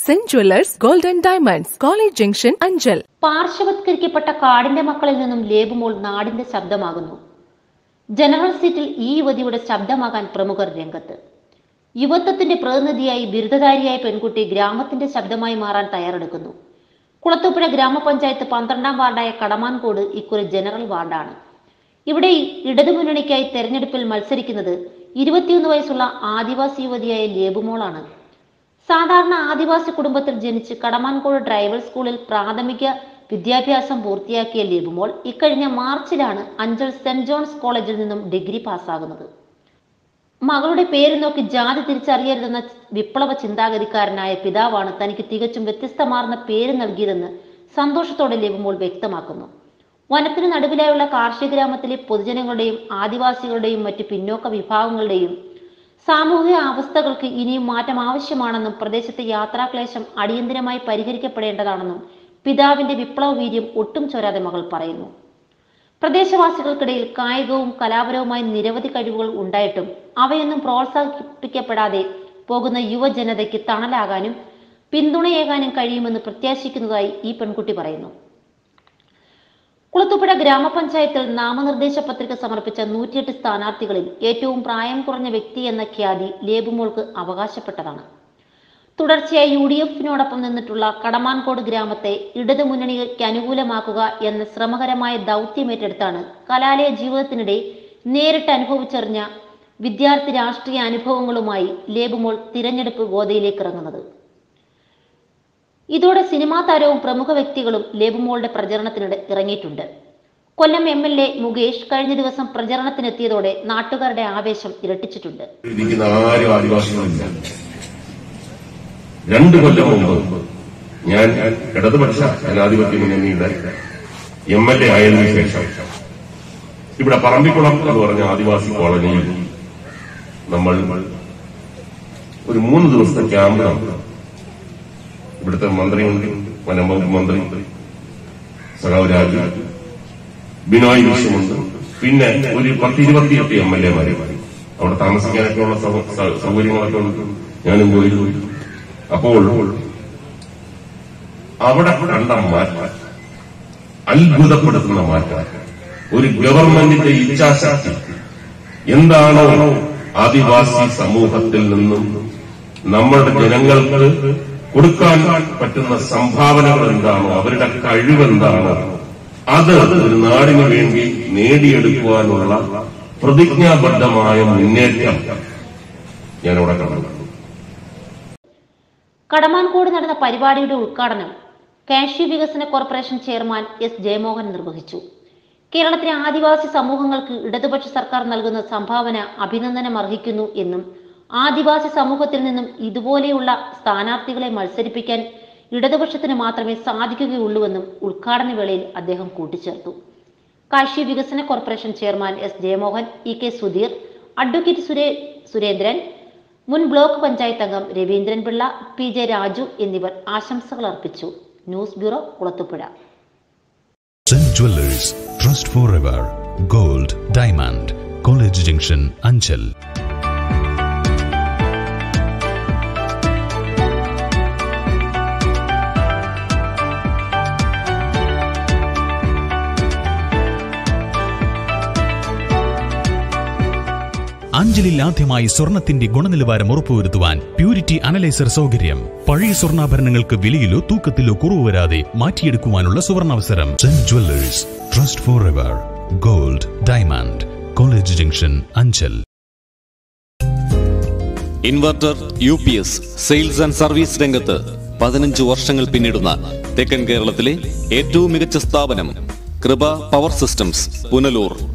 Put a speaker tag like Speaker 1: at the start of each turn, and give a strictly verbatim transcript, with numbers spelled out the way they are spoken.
Speaker 1: Saint jewellers golden diamonds, college junction, Anchal.
Speaker 2: പാർശ്വവത്കരിക്കപ്പെട്ട കാടിന്റെ മക്കളിൽ നിന്നും ലേബുമോൾ നാടിന്റെ ശബ്ദമാകുന്നു. ജനറൽ സീറ്റിൽ ഈ യുവതിയുടെ ശബ്ദമാകാൻ പ്രമുഖർ രംഗത്ത്. യുവത്വത്തിന്റെ പ്രതിനിധിയായി ബിരുദധാരിയായ പെൺകുട്ടി ഗ്രാമത്തിന്റെ ശബ്ദമായി മാറാൻ തയ്യാറെടുക്കുന്നു. കുളത്തൂപ്പുഴ ഗ്രാമപഞ്ചായത്ത് പന്ത്രണ്ടാം വാർഡായ കടമാൻകോട് ഇക്കുറി ജനറൽ വാർഡാണ്. ഇവിടെ ഇടതുമുന്നണിക്കായി തെരഞ്ഞെടുപ്പിൽ മത്സരിക്കുന്നത് ഇരുപത്തിയൊന്ന് വയസ്സുള്ള ആദിവാസി യുവതിയായ ലേബുമോളാണ്. സാധാരണ ആദിവാസി കുടുംബത്തിൽ ജനിച്ച് കടമാൻകോട് ഡ്രൈവർ സ്കൂളിൽ പ്രാഥമിക വിദ്യാഭ്യാസം പൂർത്തിയാക്കിയ ലേബുമോൾ ഇക്കഴിഞ്ഞ മാർച്ചിലാണ് അഞ്ചൽ സെന്റ് ജോൺസ് കോളേജിൽ നിന്നും ഡിഗ്രി പാസ്സാകുന്നത്. മകളുടെ പേര് നോക്കി ജാതി തിരിച്ചറിയരുതെന്ന വിപ്ലവ ചിന്താഗതിക്കാരനായ പിതാവാണ് തനിക്ക് തികച്ചും വ്യത്യസ്തമാർന്ന പേര് നൽകിയതെന്ന് സന്തോഷത്തോടെ ലേബുമോൾ വ്യക്തമാക്കുന്നു. വനത്തിനു നടുവിലായുള്ള കാർഷിക ഗ്രാമത്തിലെ പൊതുജനങ്ങളുടെയും ആദിവാസികളുടെയും മറ്റു പിന്നോക്ക വിഭാഗങ്ങളുടെയും സാമൂഹിക അവസ്ഥകൾക്ക് ഇനിയും മാറ്റം ആവശ്യമാണെന്നും പ്രദേശത്തെ യാത്രാക്ലേശം അടിയന്തരമായി പരിഹരിക്കപ്പെടേണ്ടതാണെന്നും പിതാവിന്റെ വിപ്ലവ വീര്യം ഒട്ടും ചോരാതെ മകൾ പറയുന്നു. പ്രദേശവാസികൾക്കിടയിൽ കായികവും കലാപരവുമായ നിരവധി കഴിവുകൾ ഉണ്ടായിട്ടും അവയൊന്നും പ്രോത്സാഹിപ്പിക്കപ്പെടാതെ പോകുന്ന യുവജനതയ്ക്ക് തണലാകാനും പിന്തുണയേകാനും കഴിയുമെന്ന് പ്രത്യാശിക്കുന്നതായി ഈ പെൺകുട്ടി പറയുന്നു. കുളത്തൂപ്പുഴ ഗ്രാമപഞ്ചായത്തിൽ നാമനിർദ്ദേശ പത്രിക സമർപ്പിച്ച നൂറ്റിയെട്ട് സ്ഥാനാർത്ഥികളിൽ ഏറ്റവും പ്രായം കുറഞ്ഞ വ്യക്തി എന്ന ഖ്യാതി ലേബുമോൾക്ക് അവകാശപ്പെട്ടതാണ്. തുടർച്ചയായി യു ഡി എഫിനോടൊപ്പം നിന്നിട്ടുള്ള കടമാൻകോട് ഗ്രാമത്തെ ഇടതുമുന്നണിക്ക് അനുകൂലമാക്കുക എന്ന ശ്രമകരമായ ദൗത്യമേറ്റെടുത്താണ് കലാലയ ജീവിതത്തിനിടെ നേരിട്ട് അനുഭവിച്ചറിഞ്ഞ വിദ്യാർത്ഥി രാഷ്ട്രീയ അനുഭവങ്ങളുമായി ലേബുമോൾ തിരഞ്ഞെടുപ്പ് ഗോതയിലേക്ക് ഇറങ്ങുന്നത്. ഇതോടെ സിനിമാ താരവും പ്രമുഖ വ്യക്തികളും ലേബുമോളുടെ പ്രചരണത്തിനിടെ ഇറങ്ങിയിട്ടുണ്ട്. Kollam M L A Mukesh കഴിഞ്ഞ ദിവസം പ്രചരണത്തിനെത്തിയതോടെ നാട്ടുകാരുടെ ആവേശം ഇരട്ടിച്ചിട്ടുണ്ട്.
Speaker 3: രണ്ടു കൊല്ലം മുമ്പ് ഞാൻ ഇടതുപക്ഷ ജനാധിപത്യ മുന്നണിയുടെ എം എൽ എ ആയതിനു ശേഷം ഇവിടെ പറമ്പിക്കുളം എന്ന് പറഞ്ഞ ആദിവാസി കോളനിയിൽ നമ്മൾ ഒരു മൂന്ന് ദിവസത്തെ ക്യാമ്പ് നടന്നു. ഇവിടുത്തെ മന്ത്രിയുണ്ട്, വനംവകുപ്പ് മന്ത്രി സഖാവ് രാജു, ബിനോയ് വിശ്വമുണ്ട്, പിന്നെ ഒരു പത്ത് ഇരുപത്തിയെട്ട് എം എൽ എമാരെ അവിടെ താമസിക്കാനൊക്കെ ഉള്ള സൗകര്യങ്ങളൊക്കെ ഉണ്ട്. ഞാനും പോയി. അപ്പോൾ അവിടെ കണ്ട മാറ്റം അത്ഭുതപ്പെടുത്തുന്ന മാറ്റം. ഒരു ഗവൺമെന്റിന്റെ ഇച്ഛാശക്തി എന്താണോ ആദിവാസി സമൂഹത്തിൽ നിന്നും നമ്മളുടെ ജനങ്ങൾക്ക് കൊടുക്കാൻ പറ്റുന്ന സംഭാവനകൾ എന്താണോ, അവരുടെ കഴിവെന്താണോ, അത് ഒരു നാടിനു വേണ്ടി നേടിയെടുക്കുവാനുള്ള പ്രതിജ്ഞാബദ്ധമായ മുന്നേറ്റം ഞാനവിടെ കണ്ടു.
Speaker 2: കടമാൻകോട് നടന്ന പരിപാടിയുടെ ഉദ്ഘാടനം കാഷ്യൂ വികസന കോർപ്പറേഷൻ ചെയർമാൻ എസ് ജയമോഹൻ നിർവഹിച്ചു. കേരളത്തിലെ ആദിവാസി സമൂഹങ്ങൾക്ക് ഇടതുപക്ഷ സർക്കാർ നൽകുന്ന സംഭാവന അഭിനന്ദനം അർഹിക്കുന്നു എന്നും ആദിവാസി സമൂഹത്തിൽ നിന്നും ഇതുപോലെയുള്ള സ്ഥാനാർത്ഥികളെ മത്സരിപ്പിക്കാൻ ഇടതുപക്ഷത്തിന് മാത്രമേ സാധിക്കുകയുള്ളൂവെന്നും ഉദ്ഘാടന വേളയിൽ അദ്ദേഹം കൂട്ടിച്ചേർത്തു. കാഷ്യൂ വികസന corporation chairman S Jayamohan, E K Sudheer, advocate Sure Surendran, മുൻ ബ്ലോക്ക് പഞ്ചായത്ത് അംഗം രവീന്ദ്രൻ പിള്ള, പി ജെ രാജു എന്നിവർ ആശംസകൾ അർപ്പിച്ചു. News bureau, Kulathupuzha.
Speaker 4: Saint jewellers, trust for ever, gold, diamond, college junction, Anchal. അഞ്ചലിൽ ആദ്യമായി സ്വർണത്തിന്റെ ഗുണനിലവാരം ഉറപ്പുവരുത്തുവാൻ പ്യൂരിറ്റി അനലൈസർ സൗകര്യം. പഴയ സ്വർണ്ണാഭരണങ്ങൾക്ക് വിലയിലോ തൂക്കത്തിലോ കുറവ് വരാതെ മാറ്റിയെടുക്കുവാനുള്ള സുവർണാവസരം. Saint jewellers, trust for ever, gold, diamond, college junction, Anchal.
Speaker 5: Inverter, U P S, sales and service രംഗത്ത് പതിനഞ്ച് വർഷങ്ങൾ പിന്നിടുന്ന തെക്കൻ കേരളത്തിലെ ഏറ്റവും മികച്ച സ്ഥാപനം കൃപ പവർ സിസ്റ്റംസ്, പുനലൂർ.